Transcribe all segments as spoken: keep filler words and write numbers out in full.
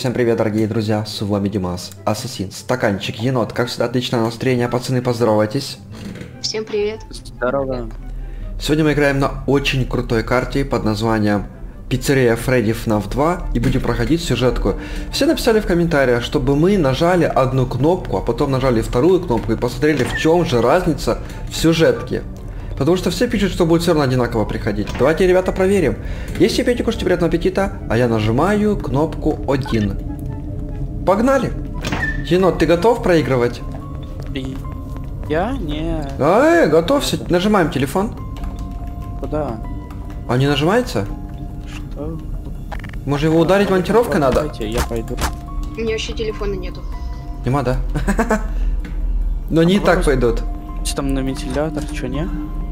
всем привет, дорогие друзья, с вами Димас, Ассасин, Стаканчик, Енот, как всегда, отличное настроение, пацаны, поздоровайтесь. Всем привет. Здорово. Сегодня мы играем на очень крутой карте под названием Пиццерия Фредди эф нав два и будем проходить сюжетку. Все написали в комментариях, чтобы мы нажали одну кнопку, а потом нажали вторую кнопку и посмотрели, в чем же разница в сюжетке. Потому что все пишут, что будет все равно одинаково приходить. Давайте, ребята, проверим. Если пейте, кушайте, приятного аппетита, а я нажимаю кнопку один. Погнали! Енот, ты готов проигрывать? Я? Не. А, э, готовься. Нажимаем телефон. Куда? А не нажимается? Что? Может, его ударить монтировкой надо? Давайте, я пойду. У меня вообще телефона нету. Нема, да? Но не так пойдут. Что там на вентилятор, что не?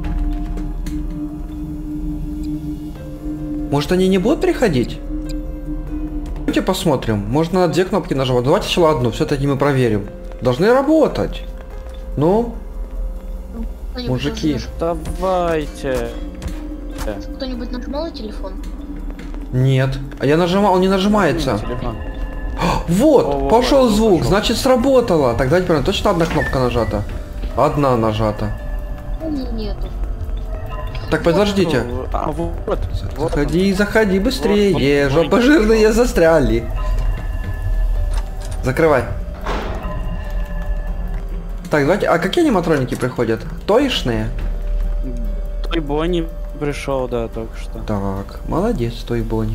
Может, они не будут приходить? Давайте посмотрим. Может, надо две кнопки нажимать. Давайте сначала одну, все-таки мы проверим. Должны работать. Ну, мужики. Давайте. Кто-нибудь нажимал на телефон? Нет. А я нажимал, он не нажимается. Телефон. Вот, О, пошел о, звук, пошел. значит сработало. Тогда теперь точно одна кнопка нажата. Одна нажата. Нету. Так, подождите. А, вот. вот Заходи, заходи быстрее. Вот, вот, Жопа вот. жирные застряли. Закрывай. Так, давайте. А какие аниматроники приходят? Тоишные? Той Бонни пришел, да, только что. Так, молодец, Той Бонни.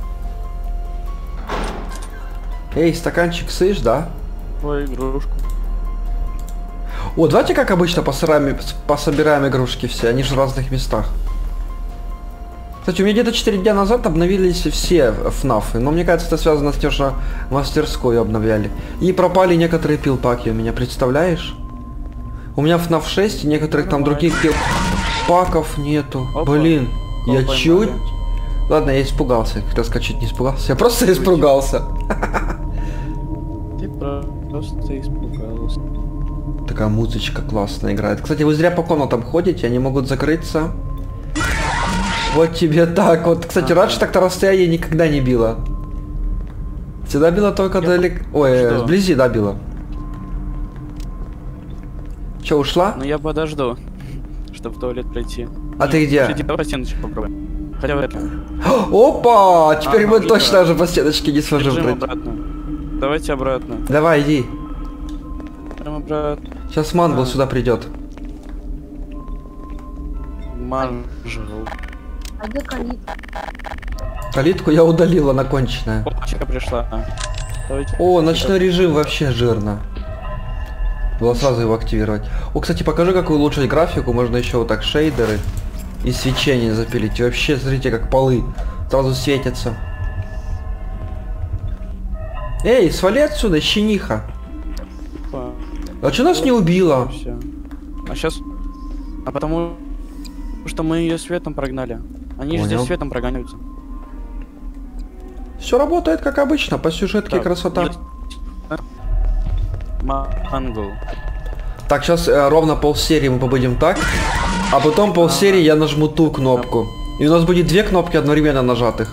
Эй, стаканчик, слышь, да? Твою игрушку. О, давайте как обычно пособираем, пособираем игрушки все, они же в разных местах. Кстати, у меня где-то четыре дня назад обновились все эф нафы, но мне кажется, это связано с тем, что мастерскую обновляли. И пропали некоторые пилпаки у меня, представляешь? У меня эф нав шесть и некоторых там других пилпаков нету. Опа. Блин, Кого я поймали? чуть... Ладно, я испугался, как раз чуть не испугался, я просто испугался. Ты просто испугался. Такая музычка классная играет. Кстати, вы зря по комнатам ходите, они могут закрыться. Вот тебе так вот. Кстати, Ага. раньше так-то расстояние никогда не било. Всегда било только Я далеко. Ой, э, Что? вблизи, да, било. Че, ушла? Ну я подожду, чтобы в туалет пройти. А ты где? Кстати, давай стеночку попробуем. Хотя вряд ли. Опа! Теперь Ага, мы иди, точно да. уже по стеночке не сможем Бежим пройти. обратно. Давайте обратно. Давай, иди. Прям обратно. Сейчас Мангл А. сюда придет. Манжел. А где калитка? Калитку я удалила, она конченая. Опачка пришла. Давайте. О, ночной режим вообще жирно. Было сразу его активировать. О, кстати, покажи, как улучшить графику. Можно еще вот так шейдеры и свечение запилить. И вообще, смотрите, как полы сразу светятся. Эй, свали отсюда, щениха. Опа. А что нас не убило? Всё. А сейчас. А потому что мы ее светом прогнали. Они же Понял. здесь светом прогоняются. Все работает как обычно, по сюжетке Так, красота. есть. Мангл. Так, сейчас э, ровно полсерии мы побудем так, а потом полсерии я нажму ту кнопку. И у нас будет две кнопки одновременно нажатых.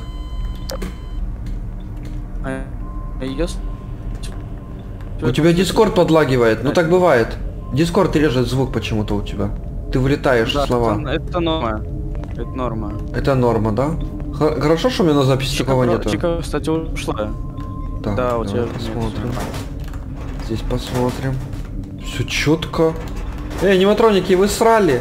А ее... У тебя дискорд подлагивает, ну так бывает. Дискорд режет звук почему-то у тебя. Ты вылетаешь Да, слова. Это, это норма. Это норма. Это норма, да? Х- хорошо, что у меня на записи такого нету. Чика, кстати, ушла. Так, да, у давай тебя нет, посмотрим. всё. Здесь посмотрим. Все четко. Эй, аниматроники, вы срали.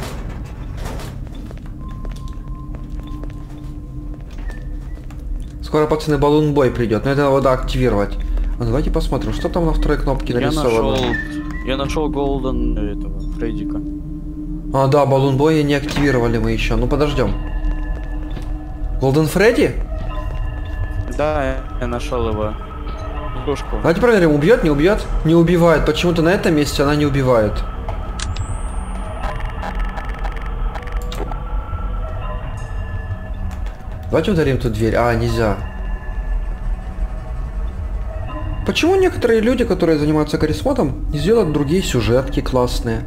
Скоро, пацаны, баллон бой придет. Но это надо активировать. А давайте посмотрим, что там на второй кнопке Я нарисовано. нашел. Я нашел Голден этого Фреддика. А, да, баллон боя не активировали мы еще. Ну подождем. Голден Фредди? Да, я нашел его. Игрушку. Давайте проверим, убьет, не убьет? Не убивает. Почему-то на этом месте она не убивает. Давайте ударим тут дверь. А, нельзя. Почему некоторые люди, которые занимаются карисмотом, не сделают другие сюжетки классные?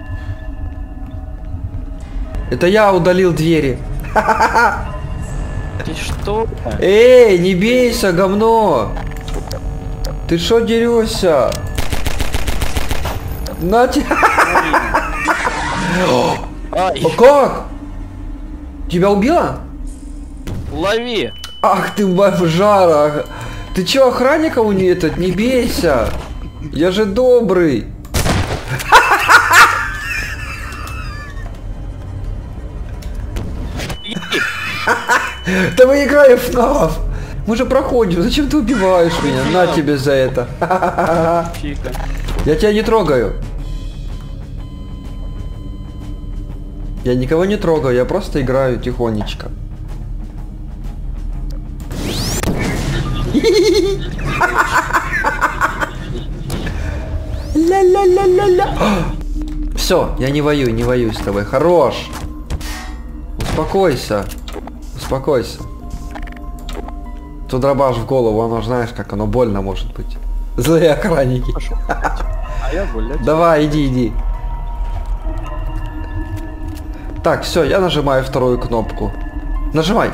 Это я удалил двери. Ты что? Эй, не бейся, говно! Ты шо дерешься? На тебя! Ай, О, как? Тебя убило? лови! Ах ты бомжара! Ты чё, охранника у нее этот? Не бейся! Я же добрый! Да мы играем в НАФ! Мы же проходим, зачем ты убиваешь меня? На тебе за это! Чика. Я тебя не трогаю! Я никого не трогаю, я просто играю тихонечко. Все, я не воюю, не воюю с тобой. Хорош. Успокойся. Успокойся. Тут дробаш в голову, оно знаешь, как оно больно может быть. Злые охранники. Пошел. А я гулять. Давай, иди, иди. Так, все, я нажимаю вторую кнопку. Нажимай.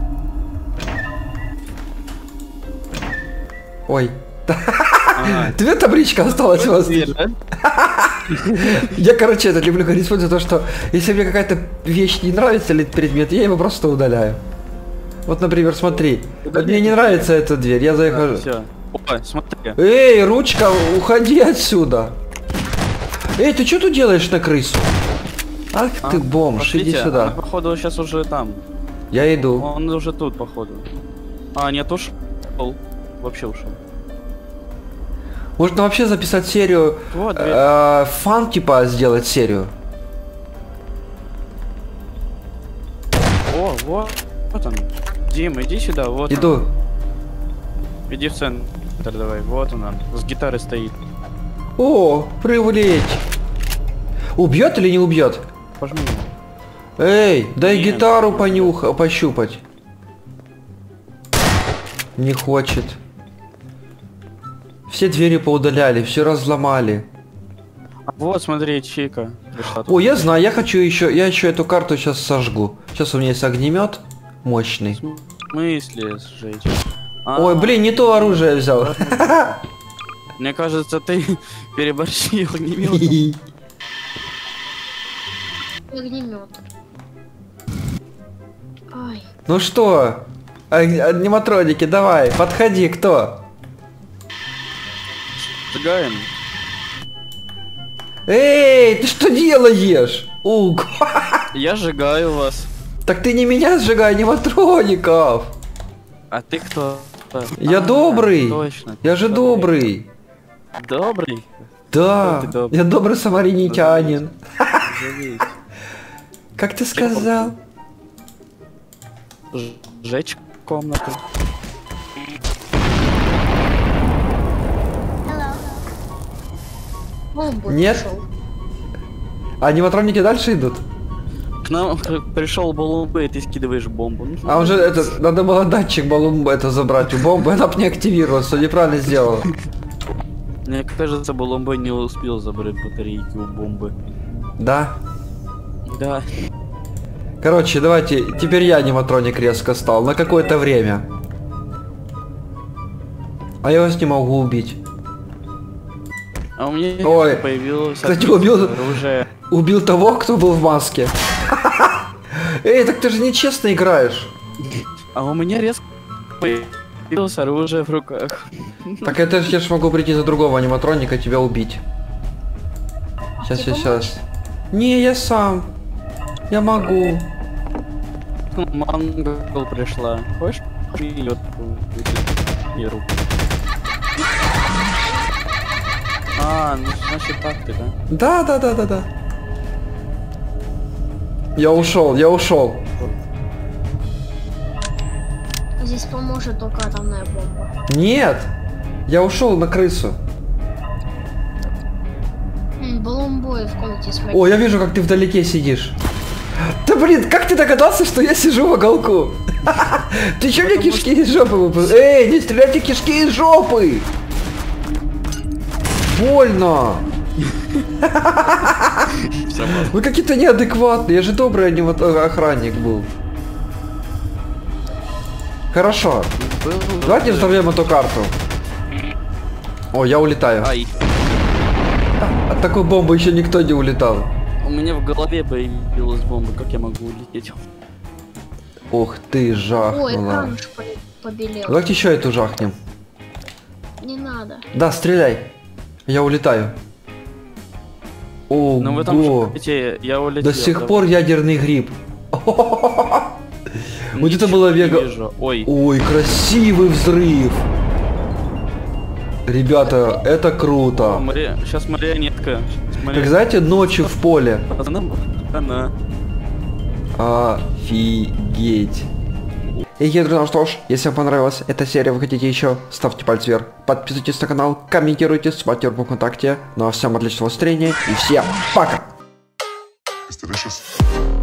Ой. А, Две таблички осталось у вас. дверь, да? Я, короче, это люблю говорить за то, что если мне какая-то вещь не нравится или предмет, я его просто удаляю. Вот, например, смотри. Вот мне не нравится эта дверь, я захожу. Все. Опа, смотри. Эй, ручка, уходи отсюда. Эй, ты что тут делаешь на крысу? Ах А, ты бомж, иди пошлите, сюда. она, походу, сейчас уже там. Я иду. Он уже тут, походу. А, нет, ушел. Вообще ушел. Можно вообще записать серию, Вот, дверь. э, фан типа сделать серию. О, вот, вот он. Дим, иди сюда, вот. Иду. Он. Иди в центр, давай. Вот он, он. С гитарой стоит. О, привлечь. Убьет или не убьет? Пожми. Эй, дай Нет. гитару понюха, пощупать. Не хочет. Все двери поудаляли, все разломали. А вот, смотри, чика. пришла тут. О, я знаю, я хочу еще, я еще эту карту сейчас сожгу. Сейчас у меня есть огнемет мощный. В смысле сжечь? А, Ой, блин, не то оружие взял. Мне кажется, ты переборщил огнеметом. Огнемет. Ай. Ну что, аниматроники, давай, подходи, кто? Сжигаем. Эй, ты что делаешь? Уг. Я сжигаю вас. Так ты не меня сжигай, аниматроников. А ты кто? Я А, добрый. Точно. Я же добрый. Добрый? Да, Какой ты добрый? я добрый самарянитянин. Живись. Как ты сказал? Ж- Сжечь комнату. Бомбу Нет. нашел. А аниматроники дальше идут? К нам пришел Балумбы, и ты скидываешь бомбу. Ну, А он же это, надо было датчик баллон это забрать у бомбы, она бы не активировалась, все неправильно сделала. Мне кажется, Балумбы не успел забрать батарейки у бомбы. Да? Да. Короче, давайте, теперь я аниматроник резко стал, на какое-то время. А я вас не могу убить. А у меня Ой, появилось кстати, убил- оружие. Убил того, кто был в маске. Эй, так ты же нечестно играешь. А у меня резко появилось оружие в руках. Так это же я ж могу прийти за другого аниматроника, тебя убить. Сейчас, Тебе сейчас. Не, я сам. Я могу. Мангл пришла. Хочешь? Ее и руку. А, ну значит так ты, да? Да, да, да, да, да. Я ушел, я ушел. Здесь поможет только атомная бомба. Нет, я ушел на крысу. М, Балумбой в комнате с О, я вижу, как ты вдалеке сидишь. Да блин, как ты догадался, что я сижу в уголку? Ты че мне кишки из жопы выпустил? Эй, не стреляйте кишки из жопы! Больно! Вы какие-то неадекватные, я же добрый анимат- охранник был. Хорошо. Был- Давайте взорвем эту карту. О, я улетаю. Ай, От такой бомбы еще никто не улетал. у меня в голове появилась бомба, как я могу улететь? Ух ты, Ой, жахнула. экран ж по- побелел. Давайте еще эту жахнем. Не надо. Да, стреляй. Я улетаю. Ого. Ну в этом же пути я улетел. До сих да. пор ядерный гриб. Вот это Ничего было не вега. вижу. Ой, Ой, красивый взрыв. Ребята, это круто. сейчас марионетка. Щас Как марионетка. знаете, ночью в поле. Она, она. Офигеть. И, друзья, ну что ж, если вам понравилась эта серия, вы хотите еще, ставьте палец вверх, подписывайтесь на канал, комментируйте, смотрите в ВКонтакте. Ну а всем отличного настроения и всем пока! It's delicious.